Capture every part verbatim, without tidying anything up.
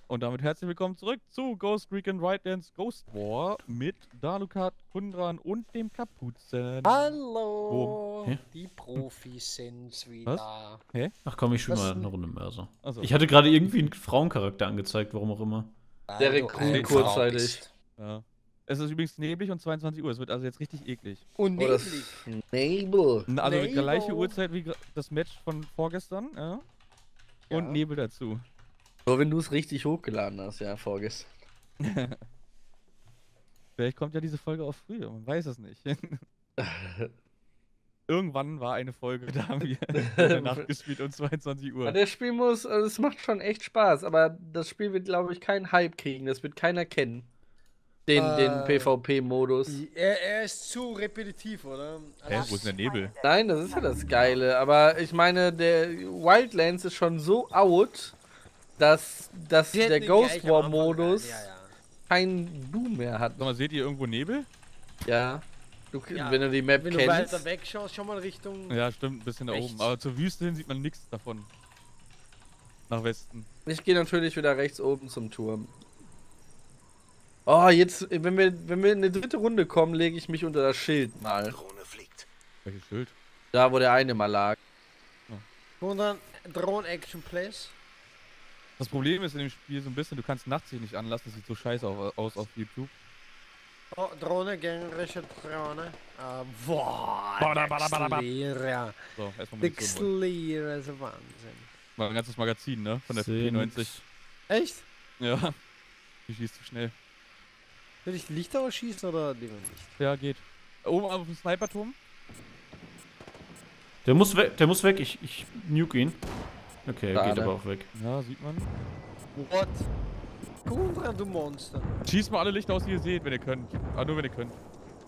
Und damit herzlich willkommen zurück zu Ghost Recon Wildlands Ghost War mit Dalukat, Kundran und dem Kapuzen. Hallo, Hä? die Profis sind's wieder. Was? Hä? Ach komm, ich spiele Was mal denn? eine Runde Mörser. Achso. Ich hatte gerade irgendwie einen Frauencharakter angezeigt, warum auch immer. Weil Der du Rekrut eine kurzzeitig. Frau bist. Ja. Es ist übrigens neblig und zweiundzwanzig Uhr. Es wird also jetzt richtig eklig. Und Oh, das neblig. Nebel. N- Also die Nebel. gleiche Uhrzeit wie gra- das Match von vorgestern, ja. Und Ja. Nebel dazu. Nur wenn du es richtig hochgeladen hast, ja, vorgestern. Vielleicht kommt ja diese Folge auch früher, man weiß es nicht. Irgendwann war eine Folge, da haben wir in der Nacht gespielt um zweiundzwanzig Uhr. Ja, der Spiel muss, also es macht schon echt Spaß, aber das Spiel wird, glaube ich, keinen Hype kriegen. Das wird keiner kennen. Den, Äh, den PvP-Modus. Er, er ist zu repetitiv, oder? Hä, wo ist denn der Nebel? Nein, das ist ja das Geile. Aber ich meine, der Wildlands ist schon so out, dass, dass Sie hätten der ihn Ghost gleich am War Anfang- Modus Ja, ja. keinen Boom mehr hat. Sag mal, seht ihr irgendwo Nebel? Ja. Du, Ja, wenn du die Map Wenn du kennst. weiter weg schaust, schau mal Richtung. Ja, stimmt, ein bisschen da Rechts. oben. Aber zur Wüste hin sieht man nichts davon. Nach Westen. Ich gehe natürlich wieder rechts oben zum Turm. Oh, jetzt, wenn wir, wenn wir in die dritte Runde kommen, lege ich mich unter das Schild mal. Welches Schild? Da, wo der eine mal lag. Und dann Drone Action Place. Das Problem ist in dem Spiel so ein bisschen, du kannst nachts hier nicht anlassen, das sieht so scheiße au- aus auf YouTube. Oh, Drohne, gegnerische Drohne. Äh, boah, Bada, bada, bada, bada. Dexlera. So, erstmal Munition holen. Dexlera ist ein Wahnsinn. War ein ganzes Magazin, ne? Von der Sind- P neunzig. Echt? Ja. Die schießt zu schnell. Will ich Lichter ausschießen oder lieber nicht? Ja, geht. Oben auf dem Sniperturm. Der muss weg, der muss weg, ich, ich nuke ihn. Okay, er geht Schade. aber auch weg. Ja, sieht man. What? Kundra, du Monster. Schießt mal alle Lichter aus, die ihr seht, wenn ihr könnt. Aber nur wenn ihr könnt.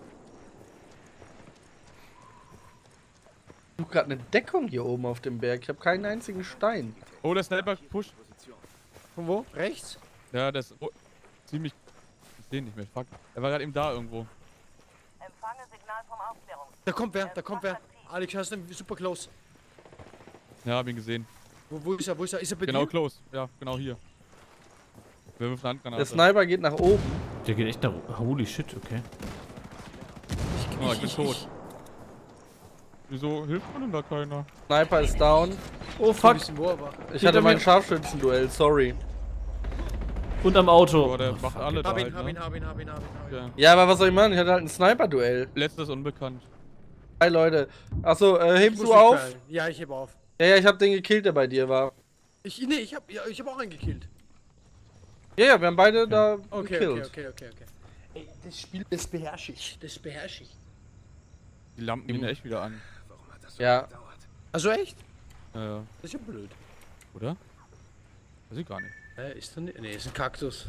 Ich suche gerade eine Deckung hier oben auf dem Berg. Ich habe keinen einzigen Stein. Oh, der Sniper pusht. Von wo? Rechts? Ja, der ist oh, ziemlich. Ich sehe ihn nicht mehr. Fuck. Er war gerade eben da irgendwo. Empfange Signal vom Aufklärung. Da kommt wer, da kommt wer. Alex, hast du ihn super close. Ja, hab ihn gesehen. Wo, wo ist er, wo ist er? Ist er bei Genau dir? close. Ja, genau hier. Wir wirfen eine Der Handgranate. Sniper geht nach oben. Der geht echt nach. Holy shit, okay. Oh, ich bin tot. Wieso hilft mir denn da keiner? Sniper ist down. Oh Fuck. fuck! Wo aber? Ich Hinter hatte mein mir. Scharfschützenduell, sorry. Und am Auto. Oh, der Oh, macht fuck. alle da Hab ihn, halt, hab ne? ihn, hab ihn, hab ihn, hab ihn, hab ihn. Ja. Ja, aber was soll ich machen? Ich hatte halt ein Sniper-Duell. Letztes unbekannt. Drei Leute. Achso, äh, Ich hebst muss du mich auf? teilen. Ja, ich heb auf. Ja, ja, ich hab den gekillt, der bei dir war. Ich, nee, ich hab, ja, ich hab auch einen gekillt. Ja, ja, wir haben beide da Okay, gekillt. okay, okay, okay, okay. Ey, das Spiel, das beherrsche ich. Das beherrsche ich. Die Lampen gehen ja echt wieder an. Ja. Also echt? Ja, ja. Das ist ja blöd. Oder? Weiß ich gar nicht. Äh, ist da nicht? Nee, ist ein Kaktus.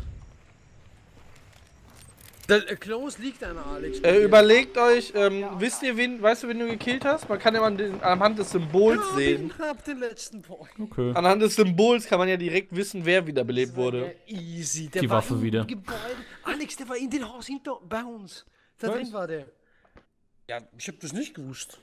Da, äh, close liegt einer, Alex. bei Äh, dir. überlegt euch, ähm, wisst ihr, wen, weißt du, wen du gekillt hast? Man kann ja an den, anhand des Symbols Hab sehen. ihn, hab den letzten Point. Okay. Anhand des Symbols kann man ja direkt wissen, wer wiederbelebt wurde. Ja, easy. Der Die war Waffe im wieder. Gebäude. Alex, der war in dem Haus hinter bei uns. Da Was? drin war der. Ja, ich hab das nicht gewusst.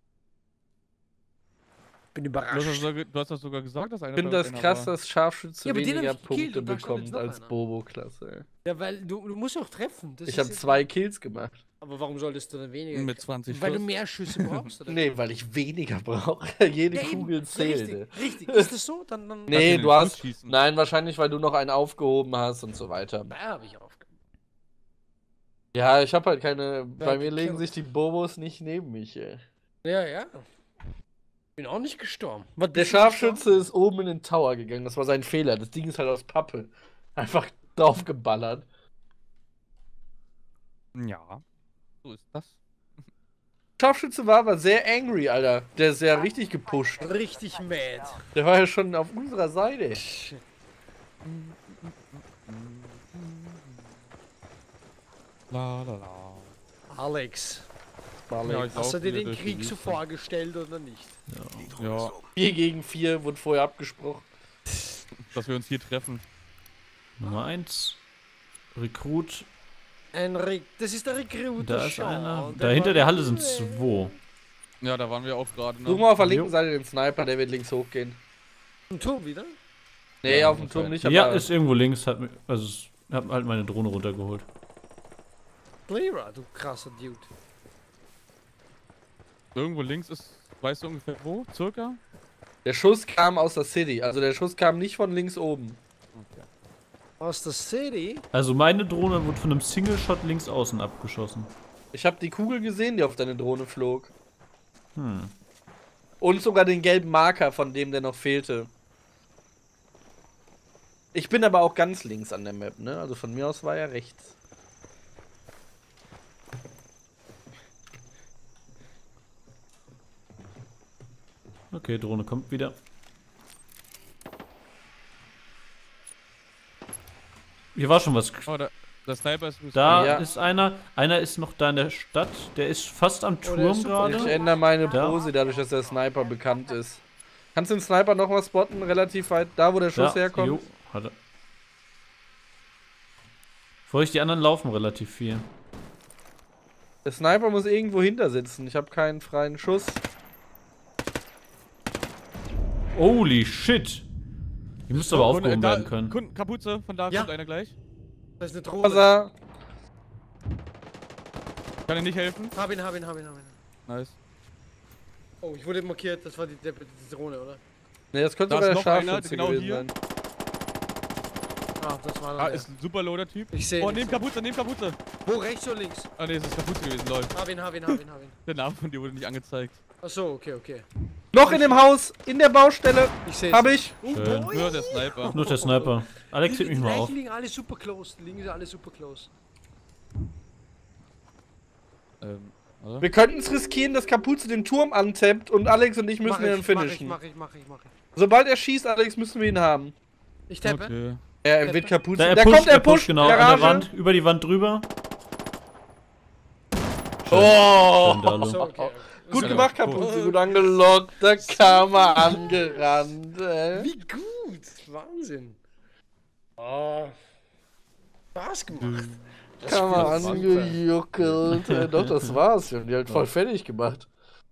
Bin Du hast, das überrascht. sogar, du hast das sogar gesagt, dass einer Ich finde da das einer krass, war. dass Scharfschütze Ja, aber den hab weniger ich gekillt Punkte und da stand jetzt bekommt noch als einer. Bobo-Klasse. Ja, weil du, du musst auch treffen. Das Ich ist habe jetzt- zwei Kills gemacht. Aber warum solltest du dann weniger? Mit zwanzig Weil du Schuss. mehr Schüsse brauchst, oder? Nee, weil ich weniger brauche. Jede Ja, eben. Kugel zählte. Richtig, richtig. Ist das so? Dann, dann Nee, den du Fuß hast. schießen. Nein, wahrscheinlich, weil du noch einen aufgehoben hast und so weiter. Da hab ich aufgegeben. Ja, ich habe halt keine. Bei mir gekillt. legen sich die Bobos nicht neben mich, ey. Ja, ja. Bin auch nicht gestorben. Was, Der bist du Scharfschütze ist oben in den Tower gegangen. Das war sein Fehler. Das Ding ist halt aus Pappe. Einfach draufgeballert. Ja. So ist das. Scharfschütze war aber sehr angry, Alter. Der ist ja richtig gepusht. gestorben? Richtig mad. Der war ja schon auf unserer Seite. La la la. Alex, Ja, ich hast du lauf dir wieder den durch die Krieg so Wüste. vorgestellt oder nicht? Ja, vier gegen vier wurde vorher abgesprochen. dass wir uns hier treffen. Nummer eins. Rekrut. Ein Re das ist der Recruiter. Da ist Sean. einer. Der Da hinter war- der Halle sind zwei. Ja, da waren wir auch gerade. Such Ne? mal auf der linken Jo. Seite den Sniper, der wird links hochgehen. Ein Turm wieder? Nee, Ja, auf dem Turm nicht, Ja, aber ist irgendwo links. Hat, mi- also, es- hab halt meine Drohne runtergeholt. Clearer, du krasser Dude. Irgendwo links ist, weißt du ungefähr wo? Circa? der Schuss kam aus der City. Also der Schuss kam nicht von links oben. Aus der City? Also, meine Drohne wurde von einem Single-Shot links außen abgeschossen. Ich habe die Kugel gesehen, die auf deine Drohne flog. Hm. Und sogar den gelben Marker, von dem der noch fehlte. Ich bin aber auch ganz links an der Map, ne? Also von mir aus war er rechts. Okay, Drohne kommt wieder. Hier war schon was. Oh, der, der Sniper ist... Da Ja. ist einer. Einer ist noch da in der Stadt. Der ist fast am der Turm ist super. Ich gerade. ändere meine Da. Pose, dadurch, dass der Sniper bekannt ist. Kannst du den Sniper noch mal spotten, relativ weit da, wo der Schuss Ja, herkommt? jo, hat er. Bevor ich die anderen laufen relativ viel. Der Sniper muss irgendwo hinter sitzen. Ich habe keinen freien Schuss. Holy shit! Die müsste aber aufgehoben da, werden können. Kunden, Kapuze, von da Ja. kommt einer gleich. Das ist eine Drohne. Rosa, Kann er nicht helfen? Hab ihn, hab ihn, hab ihn, hab ihn. Nice. Oh, ich wurde markiert, das war die, die, die Drohne, oder? ne, das könnte Da sogar ist der noch einer, Scharfschütze genau gewesen hier. sein. Ah, das war Ah, der. ist ein super loader Typ. Ich sehe Oh, ihn. neben Kapuze, neben Kapuze. Wo, rechts oder links? Ah, ne, es ist Kapuze gewesen, lol. Hab ihn, hab ihn, hab ihn, hab ihn. Der Name von dir wurde nicht angezeigt. Achso, okay, okay. Noch in dem Haus, in der Baustelle, Ich sehe habe ich. Schön. Nur der Sniper. Nur der Sniper. Alex, hebt mich mal auf. Die liegen alle super close. Die liegen alle super close. Ähm, oder? Wir könnten es riskieren, dass Kapuze den Turm antappt und Alex und ich müssen Mach ihn ich, dann mach ich, finishen. mach ich, mach ich, mach ich. Sobald er schießt, Alex, müssen wir ihn haben. Ich tappe. Okay. Er wird Kapuze. Da, er Der pusht, kommt, er er pusht, pusht, genau. An Garage. der Wand, über die Wand drüber. Oh! Schön, Dalu. So, okay. Gut Ja, gemacht, cool. Kapuze, gut angelockt. Da kam er angerannt, ey. Wie gut! Wahnsinn. Oh. Spaß gemacht. Das Kam er Spiel ist angejuckelt. Äh, Doch, das war's. Wir haben die halt voll fertig gemacht.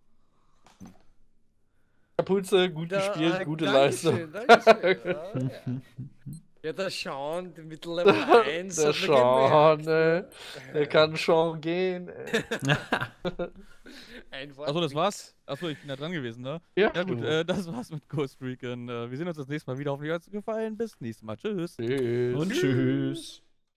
Kapuze, gut Da, gespielt, ah, gute Dankeschön, Leistung. Dankeschön. Ah, ja. Ja, der Sean, der mit Level eins. Der hat mir Sean, gemerkt. ey. Der kann schon gehen, ey. Einfach. Achso, das war's. Achso, ich bin da dran gewesen, ne? Ja, Ja gut, du. äh, das war's mit Ghost Recon. Äh, wir sehen uns das nächste Mal wieder. Hoffentlich hat's euch gefallen. Bis nächstes Mal. Tschüss. Tschüss. Und tschüss.